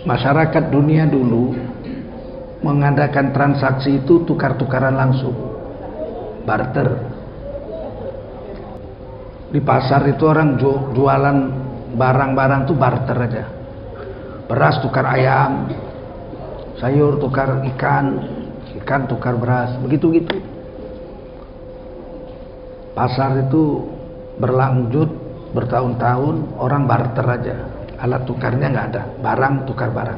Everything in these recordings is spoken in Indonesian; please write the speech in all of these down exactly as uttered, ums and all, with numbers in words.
masyarakat dunia dulu mengadakan transaksi itu tukar-tukaran langsung, barter. Di pasar itu orang jualan barang-barang tuh barter aja. Beras tukar ayam, sayur tukar ikan, ikan tukar beras, begitu-gitu. Pasar itu berlanjut bertahun-tahun, orang barter aja. Alat tukarnya nggak ada, barang tukar barang.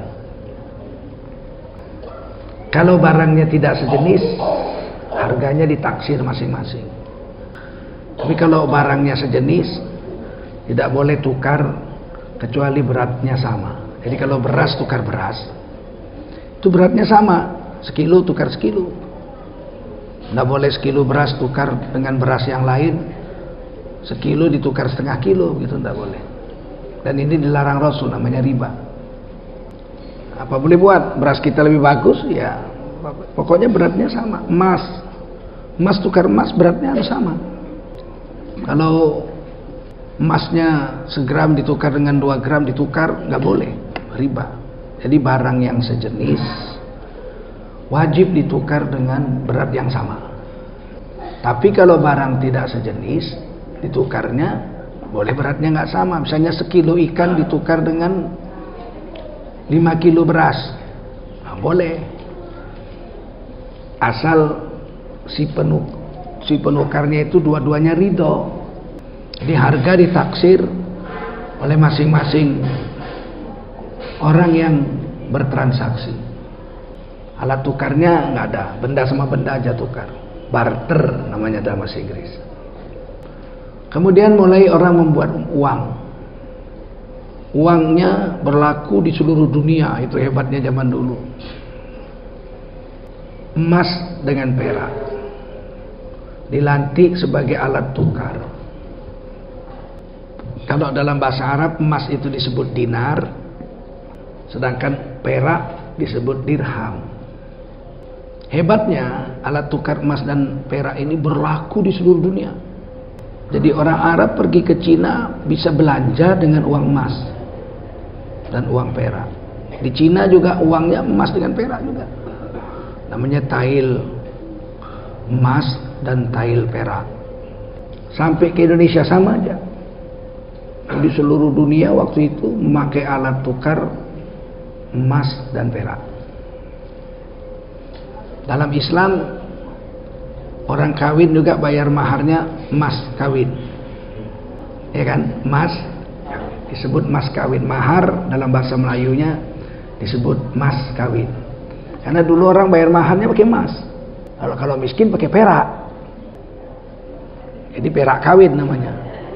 Kalau barangnya tidak sejenis, harganya ditaksir masing-masing. Tapi kalau barangnya sejenis, tidak boleh tukar kecuali beratnya sama. Jadi kalau beras tukar beras, itu beratnya sama, sekilo tukar sekilo. Tidak boleh sekilo beras tukar dengan beras yang lain, sekilo ditukar setengah kilo, gitu tidak boleh. Dan ini dilarang Rasul, namanya riba. Apa boleh buat? Beras kita lebih bagus, ya pokoknya beratnya sama. Emas, emas tukar emas beratnya harus sama. Kalau emasnya segram ditukar dengan dua gram ditukar, nggak boleh, riba. Jadi barang yang sejenis wajib ditukar dengan berat yang sama. Tapi kalau barang tidak sejenis, ditukarnya boleh beratnya nggak sama. Misalnya sekilo ikan ditukar dengan lima kilo beras, nah, boleh, asal si penuk si penukarnya itu dua-duanya ridho. Jadi harga ditaksir oleh masing-masing orang yang bertransaksi. Alat tukarnya nggak ada, benda sama benda aja tukar, barter namanya dalam bahasa Inggris. Kemudian mulai orang membuat uang. Uangnya berlaku di seluruh dunia, itu hebatnya zaman dulu. Emas dengan perak dilantik sebagai alat tukar. Kalau dalam bahasa Arab emas itu disebut dinar, sedangkan perak disebut dirham. Hebatnya alat tukar emas dan perak ini berlaku di seluruh dunia. Jadi orang Arab pergi ke Cina bisa belanja dengan uang emas dan uang perak. Di Cina juga uangnya emas dengan perak juga. Namanya tail emas dan tail perak. Sampai ke Indonesia sama aja. Di seluruh dunia waktu itu memakai alat tukar emas dan perak. Dalam Islam orang kawin juga bayar maharnya emas kawin, ya kan? Emas disebut mas kawin. Mahar dalam bahasa Melayunya disebut mas kawin. Karena dulu orang bayar maharnya pakai emas. Kalau kalau miskin pakai perak. Jadi perak kawin namanya.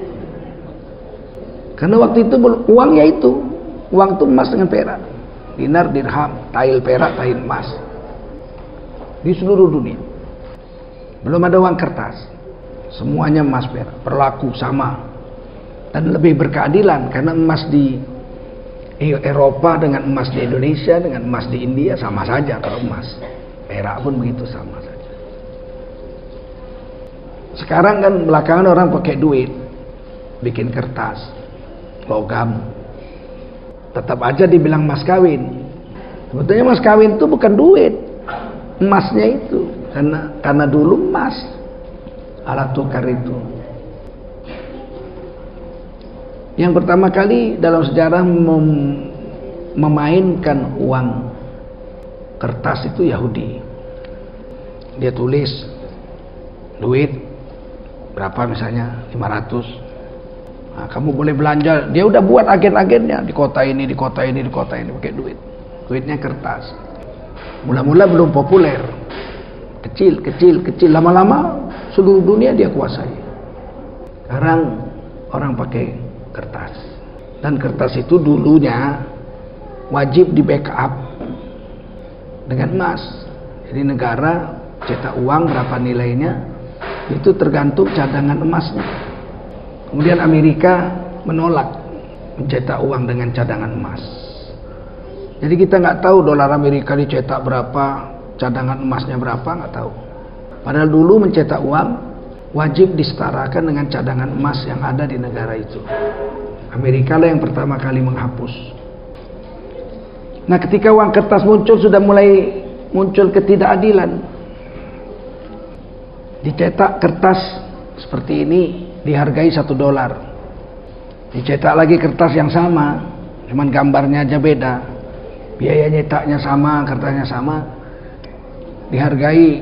Karena waktu itu uangnya itu, uang itu emas dengan perak. Dinar, dirham, tail perak, tail emas. Di seluruh dunia. Belum ada uang kertas. Semuanya emas perak, berlaku sama. Dan lebih berkeadilan karena emas di Eropa dengan emas di Indonesia dengan emas di India sama saja. Kalau emas perak pun begitu sama saja. Sekarang kan belakangan orang pakai duit, bikin kertas, logam, tetap aja dibilang mas kawin. Sebetulnya mas kawin itu bukan duit, emasnya itu, karena karena dulu emas alat tukar itu. Yang pertama kali dalam sejarah mem memainkan uang kertas itu Yahudi. Dia tulis duit berapa misalnya lima ratus. Nah, kamu boleh belanja. Dia udah buat agen-agennya di kota ini, di kota ini, di kota ini pakai duit. Duitnya kertas. Mula-mula belum populer. Kecil, kecil, kecil. Lama-lama seluruh dunia dia kuasai. Sekarang orang pakai kertas. Dan kertas itu dulunya wajib di backup dengan emas. Jadi negara cetak uang berapa nilainya itu tergantung cadangan emasnya. Kemudian Amerika menolak mencetak uang dengan cadangan emas. Jadi kita nggak tahu dolar Amerika dicetak berapa, cadangan emasnya berapa, nggak tahu. Padahal dulu mencetak uang wajib disetarakan dengan cadangan emas yang ada di negara itu. Amerika lah yang pertama kali menghapus. Nah, ketika uang kertas muncul, sudah mulai muncul ketidakadilan. Dicetak kertas seperti ini dihargai satu dolar. Dicetak lagi kertas yang sama, cuman gambarnya aja beda. Biaya nyetaknya sama, kertasnya sama, dihargai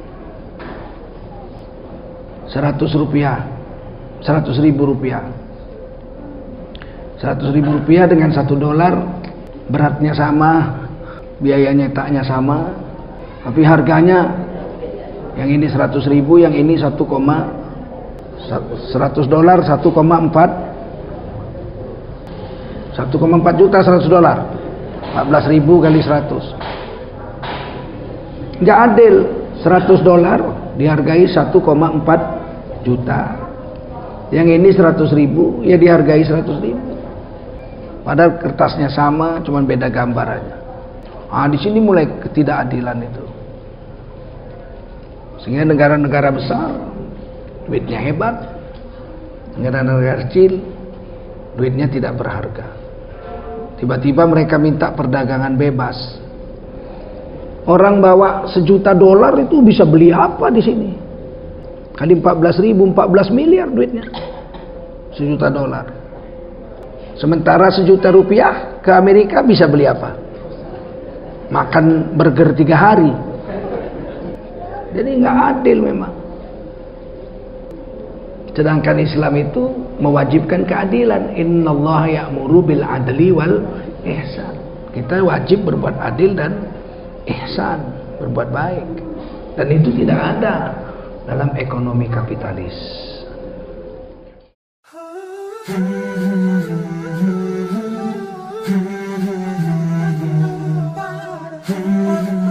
seratus rupiah, seratus ribu rupiah. Seratus ribu rupiah dengan satu dolar, beratnya sama, biaya nyetaknya sama, tapi harganya yang ini seratus ribu, yang ini satu, seratus dolar satu koma empat, satu koma empat juta seratus dolar, empat belas ribu kali seratus. Nggak adil, seratus dolar dihargai satu koma empat juta, yang ini seratus ribu ya dihargai seratus ribu, padahal kertasnya sama, cuman beda gambarannya. Ah, di sini mulai ketidakadilan itu. Sehingga negara-negara besar duitnya hebat, negara-negara kecil duitnya tidak berharga. Tiba-tiba mereka minta perdagangan bebas. Orang bawa sejuta dolar itu bisa beli apa di sini? Kali empat belas ribu, empat belas miliar duitnya. Sejuta dolar. Sementara sejuta rupiah ke Amerika bisa beli apa? Makan burger tiga hari. Jadi nggak adil memang. Sedangkan Islam itu mewajibkan keadilan. Innallaha ya'muru bil adli wal ihsan. Kita wajib berbuat adil dan ihsan, berbuat baik. Dan itu tidak ada dalam ekonomi kapitalis. Hmm